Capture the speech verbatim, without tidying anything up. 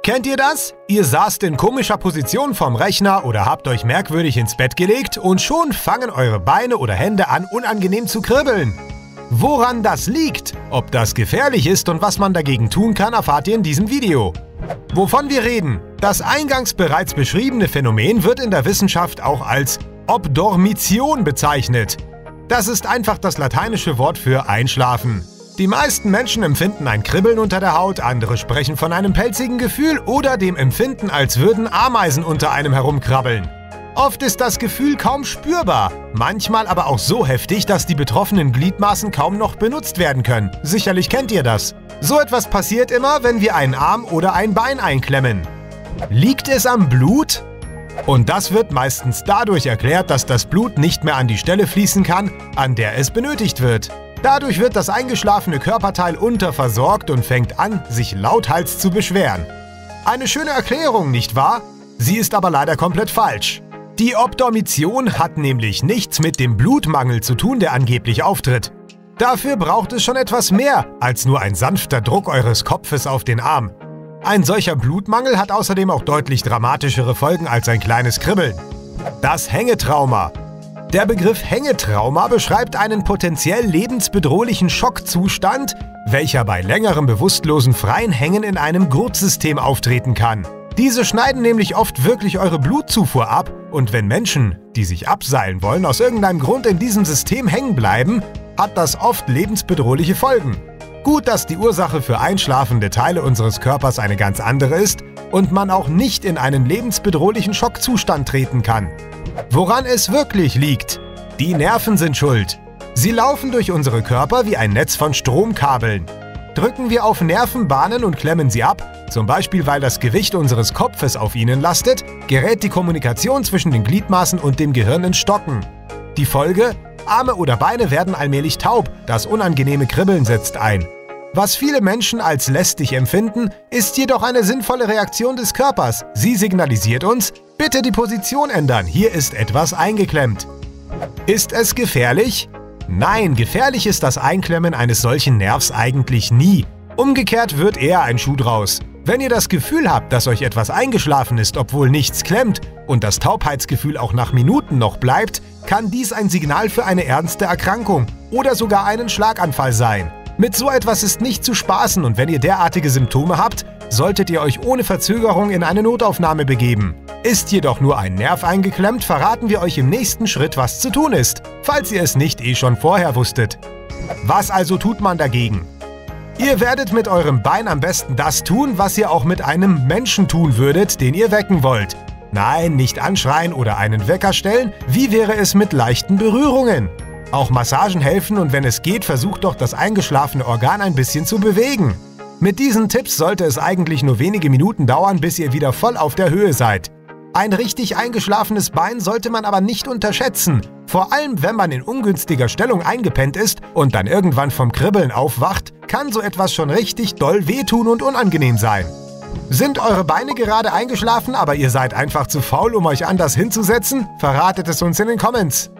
Kennt ihr das? Ihr saßt in komischer Position vorm Rechner oder habt euch merkwürdig ins Bett gelegt und schon fangen eure Beine oder Hände an, unangenehm zu kribbeln. Woran das liegt, ob das gefährlich ist und was man dagegen tun kann, erfahrt ihr in diesem Video. Wovon wir reden? Das eingangs bereits beschriebene Phänomen wird in der Wissenschaft auch als Obdormition bezeichnet. Das ist einfach das lateinische Wort für Einschlafen. Die meisten Menschen empfinden ein Kribbeln unter der Haut, andere sprechen von einem pelzigen Gefühl oder dem Empfinden, als würden Ameisen unter einem herumkrabbeln. Oft ist das Gefühl kaum spürbar, manchmal aber auch so heftig, dass die betroffenen Gliedmaßen kaum noch benutzt werden können. Sicherlich kennt ihr das. So etwas passiert immer, wenn wir einen Arm oder ein Bein einklemmen. Liegt es am Blut? Und das wird meistens dadurch erklärt, dass das Blut nicht mehr an die Stelle fließen kann, an der es benötigt wird. Dadurch wird das eingeschlafene Körperteil unterversorgt und fängt an, sich lauthals zu beschweren. Eine schöne Erklärung, nicht wahr? Sie ist aber leider komplett falsch. Die Obdormition hat nämlich nichts mit dem Blutmangel zu tun, der angeblich auftritt. Dafür braucht es schon etwas mehr als nur ein sanfter Druck eures Kopfes auf den Arm. Ein solcher Blutmangel hat außerdem auch deutlich dramatischere Folgen als ein kleines Kribbeln. Das Hängetrauma. Der Begriff Hängetrauma beschreibt einen potenziell lebensbedrohlichen Schockzustand, welcher bei längerem bewusstlosen freien Hängen in einem Gurtsystem auftreten kann. Diese schneiden nämlich oft wirklich eure Blutzufuhr ab und wenn Menschen, die sich abseilen wollen, aus irgendeinem Grund in diesem System hängen bleiben, hat das oft lebensbedrohliche Folgen. Gut, dass die Ursache für einschlafende Teile unseres Körpers eine ganz andere ist und man auch nicht in einen lebensbedrohlichen Schockzustand treten kann. Woran es wirklich liegt? Die Nerven sind schuld. Sie laufen durch unsere Körper wie ein Netz von Stromkabeln. Drücken wir auf Nervenbahnen und klemmen sie ab, zum Beispiel weil das Gewicht unseres Kopfes auf ihnen lastet, gerät die Kommunikation zwischen den Gliedmaßen und dem Gehirn ins Stocken. Die Folge? Arme oder Beine werden allmählich taub, das unangenehme Kribbeln setzt ein. Was viele Menschen als lästig empfinden, ist jedoch eine sinnvolle Reaktion des Körpers. Sie signalisiert uns, bitte die Position ändern, hier ist etwas eingeklemmt. Ist es gefährlich? Nein, gefährlich ist das Einklemmen eines solchen Nervs eigentlich nie. Umgekehrt wird eher ein Schuh draus. Wenn ihr das Gefühl habt, dass euch etwas eingeschlafen ist, obwohl nichts klemmt und das Taubheitsgefühl auch nach Minuten noch bleibt, kann dies ein Signal für eine ernste Erkrankung oder sogar einen Schlaganfall sein. Mit so etwas ist nicht zu spaßen und wenn ihr derartige Symptome habt, solltet ihr euch ohne Verzögerung in eine Notaufnahme begeben. Ist jedoch nur ein Nerv eingeklemmt, verraten wir euch im nächsten Schritt, was zu tun ist, falls ihr es nicht eh schon vorher wusstet. Was also tut man dagegen? Ihr werdet mit eurem Bein am besten das tun, was ihr auch mit einem Menschen tun würdet, den ihr wecken wollt. Nein, nicht anschreien oder einen Wecker stellen. Wie wäre es mit leichten Berührungen? Auch Massagen helfen und wenn es geht, versucht doch das eingeschlafene Organ ein bisschen zu bewegen. Mit diesen Tipps sollte es eigentlich nur wenige Minuten dauern, bis ihr wieder voll auf der Höhe seid. Ein richtig eingeschlafenes Bein sollte man aber nicht unterschätzen. Vor allem, wenn man in ungünstiger Stellung eingepennt ist und dann irgendwann vom Kribbeln aufwacht, kann so etwas schon richtig doll wehtun und unangenehm sein. Sind eure Beine gerade eingeschlafen, aber ihr seid einfach zu faul, um euch anders hinzusetzen? Verratet es uns in den Comments.